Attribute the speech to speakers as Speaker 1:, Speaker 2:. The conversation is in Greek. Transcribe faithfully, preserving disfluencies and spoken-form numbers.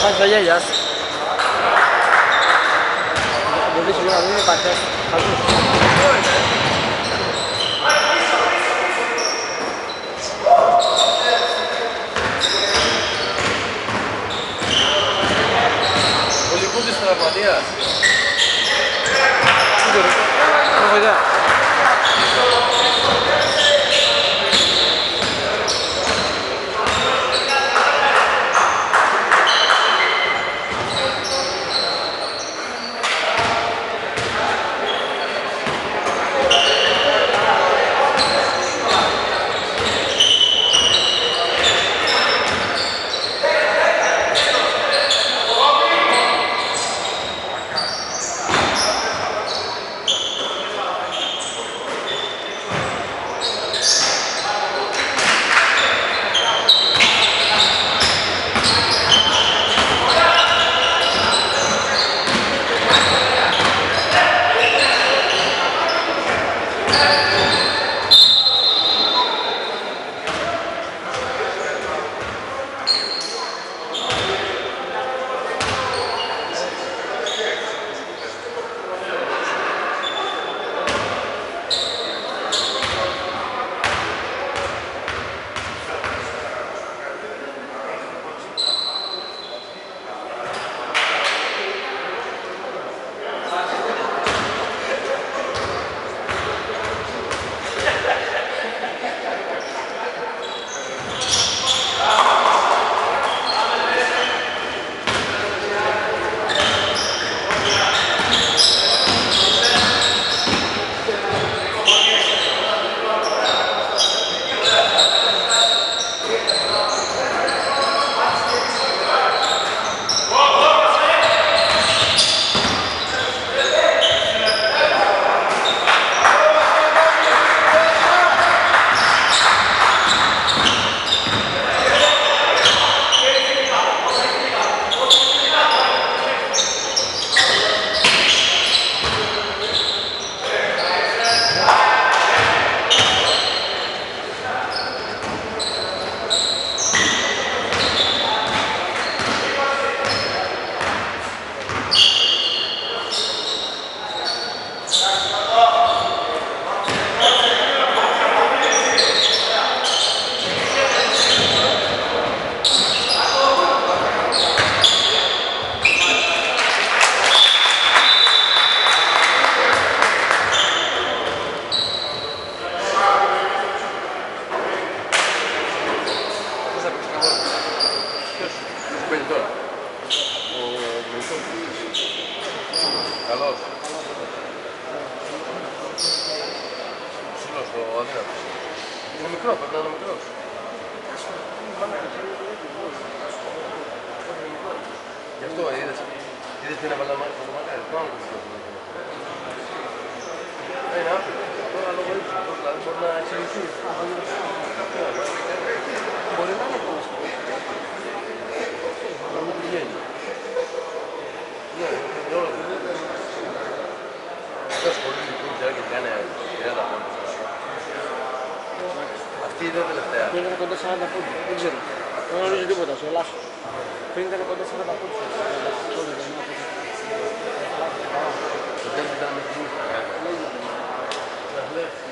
Speaker 1: Πάει τα γέλια σου. Μπορεί σίγουρα να μην υπάρχει.
Speaker 2: Ο Λικούτης τραυματίας.
Speaker 1: Δεν ξέρω. Δεν έχω ιδέα.
Speaker 2: Καλώς. Ψηλός ο αδύνατος. Είναι μικρό, πρέπει να είναι μικρός. Γι' αυτό είδες, είδες τι είναι βαλαμάρι, βαλαμάρι, πάνω το ψηλό. Είναι άφηνο. Τώρα λόγω ύψου, δηλαδή μπορεί να εξελιχθεί.
Speaker 1: Μπορεί να είναι πώς.
Speaker 2: Να μην πηγαίνει. Ναι, είναι όλο. Αυτό ασχολείται που είναι και κάνει τριάντα πόντους. Αυτή είναι η τελευταία.
Speaker 1: Πριν ήταν κοντά σαράντα πόντους, δεν ξέρω. Δεν γνωρίζω τίποτα, σου ελάσσω. Πριν ήταν κοντά σαράντα πόντους.
Speaker 2: Το τέλος ήταν με την